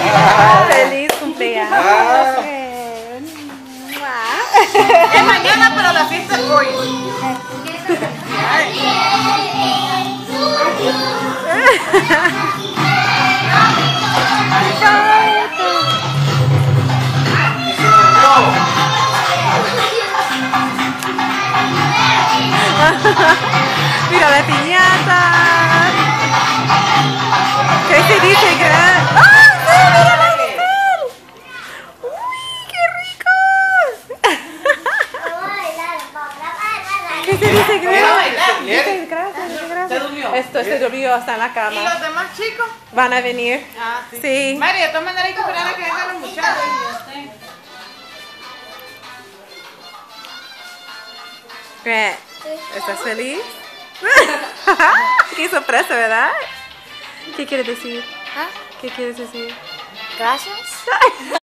¡Feliz cumpleaños! Es mañana, pero la fiesta es hoy. Mira la piñata. ¿Qué se dice gran? ¡Ah, sí! ¡Mira la Giselle! ¡Uy, qué rico! ¿Qué se dice gran? Dice gracias, dice gracias. ¿Se durmió? Esto se durmió, está en la ¿Y cama. los demás chicos? Van a venir. Ah, sí. Sí. María, de todas maneras hay que esperar a que vengan los muchachos. Grant, ¿estás feliz? Qué sorpresa, ¿verdad? ¿Qué quieres decir? ¿Ah? ¿Qué quieres decir? Gracias.